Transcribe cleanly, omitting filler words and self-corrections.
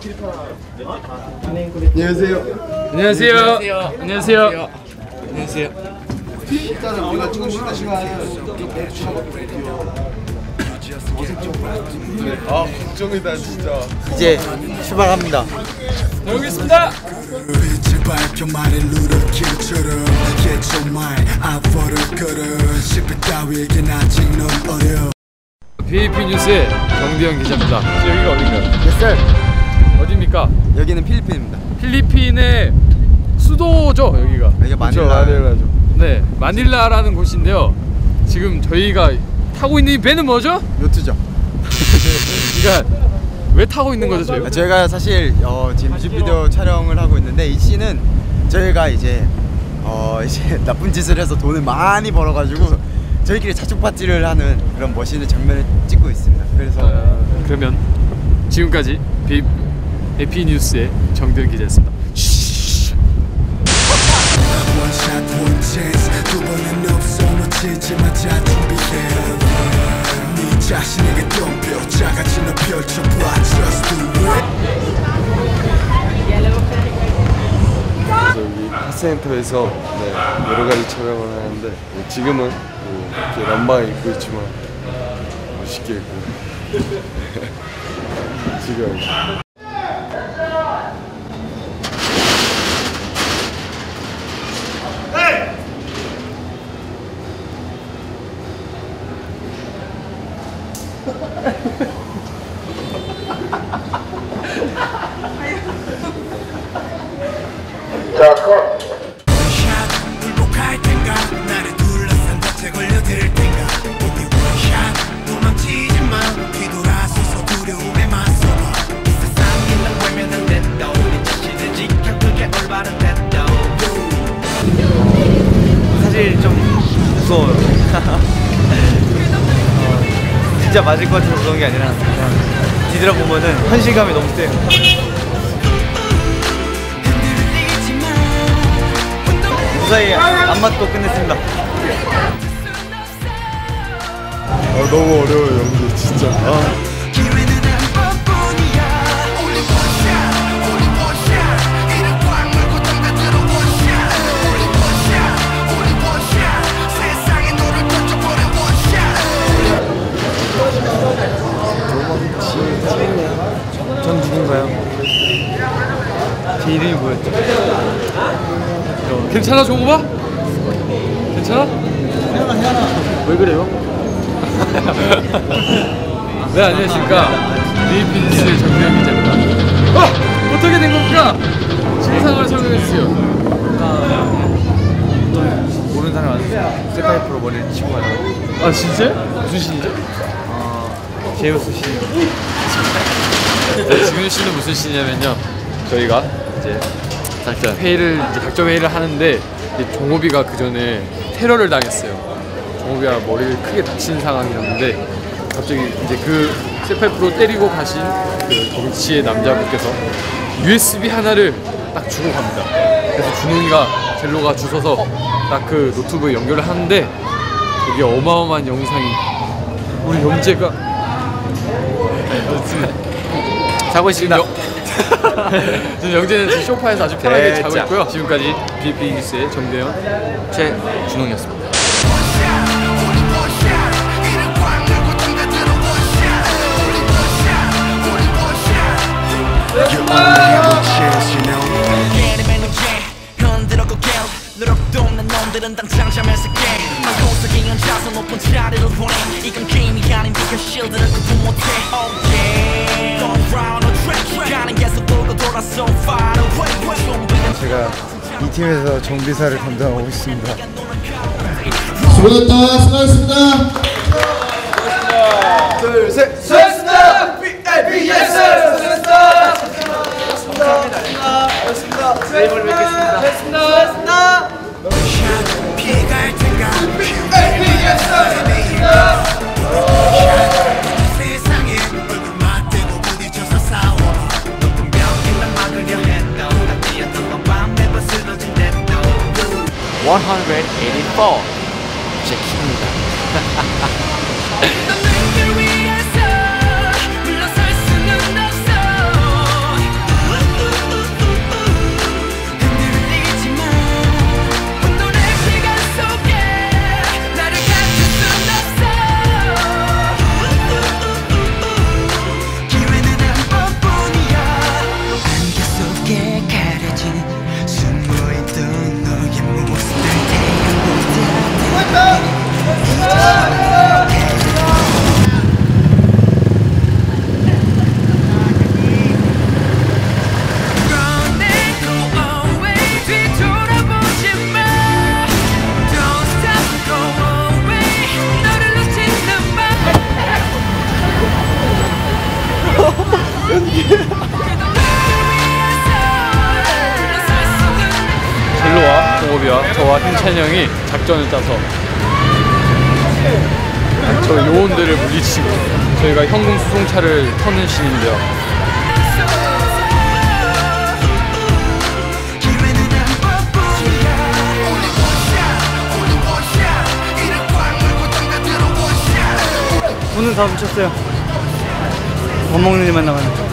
안녕하세요. 안녕하세요. 안녕하세요. 안녕하세요. 일단은 우리가 찍고 싶은 시간은 아 걱정이다 진짜. 이제 출발합니다. 여기 있습니다. BAP 뉴스의 정대영 기자입니다. 여기가 어딘가요? 뱃살. 어디입니까? 여기는 필리핀입니다. 필리핀의 수도죠, 여기가. 여기가 마닐라죠. 네, 마닐라라는 곳인데요. 지금 저희가 타고 있는 이 배는 뭐죠? 요트죠. 그러니까 왜 타고 있는 거죠, 저희가? 저희가 사실 지금 뮤직비디오 촬영을 하고 있는데 이 씬은 저희가 이제 나쁜 짓을 해서 돈을 많이 벌어가지고 저희끼리 자축 파티를 하는 그런 멋있는 장면을 찍고 있습니다. 그래서 그러면 지금까지 BAP 뉴스의 정대영 기자였습니다. 여기 핫센터에서 여러 가지 촬영을 하는데 지금은 이렇게 남방 입고 있지만 멋있게 입고 지금. 자, 컷. 사실 좀 무서워요. 진짜 맞을 것 같아서 무서운 게 아니라 그냥 뒤돌아보면은 현실감이 너무 세요. 무사히 안 맞고 끝냈습니다. 너무 어려워요 연기 진짜. 전 누군가요? 제 이름이 뭐였죠? 괜찮아, 종호바? 괜찮아? 왜 그래요? 네, 안녕하십니까. BAP 뉴스의 정대영 기자입니다. 어떻게 된 겁니까? 진상을 설명해 주세요. 모르는 사람 아니에요? 셀카이프로 머리를 치고 가요. 아, 진짜? 무슨 신이죠? 제우스 씨. 지금 씨는 무슨 씨냐면요, 저희가 이제 각자 각종 회의를 하는데 이제 종호비가 그 전에 테러를 당했어요. 종호비가 머리를 크게 다친 상황이었는데 갑자기 이제 그 셀카이프로 때리고 가신 그 덩치의 남자분께서 USB 하나를 딱 주고 갑니다. 그래서 준웅이가 젤로가 주워서 딱 그 노트북에 연결을 하는데 여기 어마어마한 영상이 우리 영재가 자고 있습니다. 지금 영재는 지금 소파에서 아주 편하게 자고 있고요. 지금까지 BAP 뉴스의 정대영, 최준홍이었습니다. 놈들은 당장 잠에서 깨 고속이 앉아서 높은 자리를 보내 이건 게임이 아닌 네가 실드를 구분 못해 Oh yeah Don't round or track 가는 계속 돌고 돌아 so far away 제가 이 팀에서 정비사를 담당하고 있습니다. 수고했다. 수고하셨습니다. 둘, 셋. 수고하셨습니다. BAPS 수고하셨습니다. 수고하셨습니다. 내일 뵙겠습니다. 수고하셨습니다. 피해갈 텐가 세상에 얼굴 맞대고 부딪혀서 싸워 높은 벽에만 막으려 해도 다 뛰었던 건 밤에 벗어진 랩도 184 제 키입니다. 너를 위해서 물러설 수는 없어 종업이와 저와 힘찬이 형이 작전을 짜서 저 요원들을 물리치고 저희가 현금 수송차를 터는 신인데요. 오늘 다 붙였어요. 밥 먹는 일만 남았네.